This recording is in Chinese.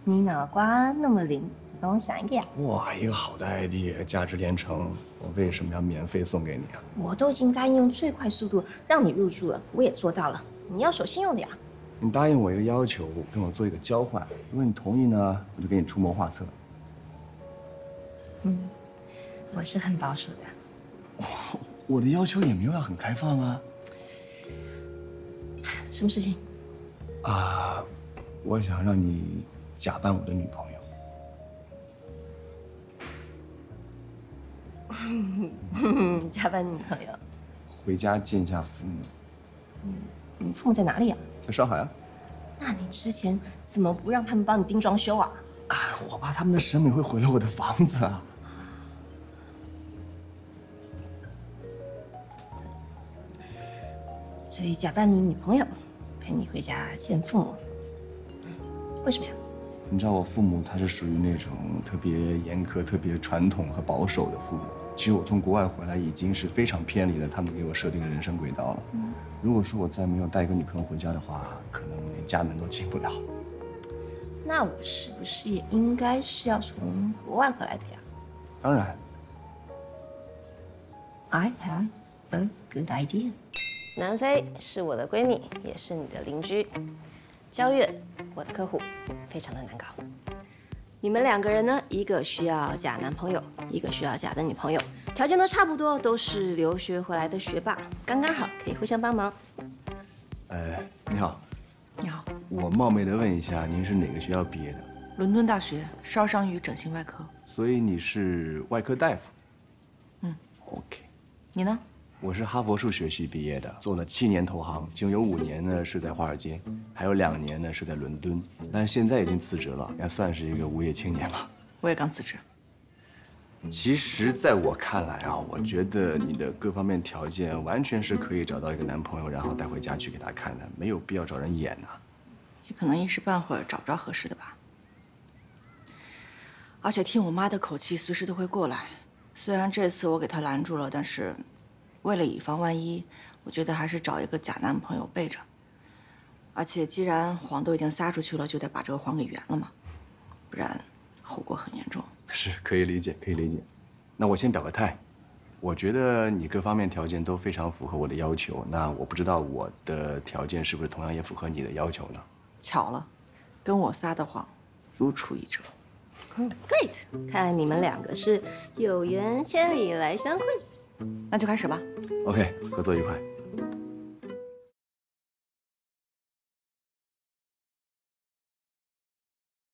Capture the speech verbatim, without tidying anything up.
你脑瓜那么灵，你帮我想一个呀？ 哇，一个好的 idea， 价值连城，我为什么要免费送给你啊？ 我都已经答应用最快速度让你入住了，我也做到了，你要守信用的呀。 你答应我一个要求，跟我做一个交换，如果你同意呢，我就给你出谋划策。 嗯，我是很保守的。 我的要求也没有要很开放啊。 什么事情？ 啊，我想让你假扮我的女朋友。 假扮女朋友？ 回家见一下父母。 嗯，你父母在哪里啊？ 在上海啊。 那你之前怎么不让他们帮你盯装修啊？ 哎，我怕他们的审美会毁了我的房子啊。 所以假扮你女朋友，陪你回家见父母。为什么呀？ 你知道我父母他是属于那种特别严苛、特别传统和保守的父母。其实我从国外回来已经是非常偏离了他们给我设定的人生轨道了。嗯，如果说我再没有带一个女朋友回家的话，可能连家门都进不了。 那我是不是也应该是要从国外回来的呀？ 当然。 I have a good idea。南非是我的闺蜜，也是你的邻居。焦月，我的客户，非常的难搞。你们两个人呢，一个需要假男朋友，一个需要假的女朋友，条件都差不多，都是留学回来的学霸，刚刚好可以互相帮忙。 呃，你好。 你好， 我冒昧的问一下，您是哪个学校毕业的？ 伦敦大学烧伤与整形外科。 所以你是外科大夫？ 嗯 ，OK。 你呢？ 我是哈佛数学系毕业的，做了七年投行，其中有五年呢是在华尔街，还有两年呢是在伦敦，但是现在已经辞职了，也算是一个无业青年吧。 我也刚辞职。 其实，在我看来啊，我觉得你的各方面条件完全是可以找到一个男朋友，然后带回家去给他看的，没有必要找人演呐。 也可能一时半会儿找不着合适的吧。而且听我妈的口气，随时都会过来。虽然这次我给她拦住了，但是为了以防万一，我觉得还是找一个假男朋友备着。而且既然谎都已经撒出去了，就得把这个谎给圆了嘛，不然后果很严重。 是可以理解，可以理解。那我先表个态，我觉得你各方面条件都非常符合我的要求。那我不知道我的条件是不是同样也符合你的要求呢？ 巧了，跟我撒的谎如出一辙。 嗯 ，Great！ 看来你们两个是有缘千里来相会。 那就开始吧。 OK，合作愉快。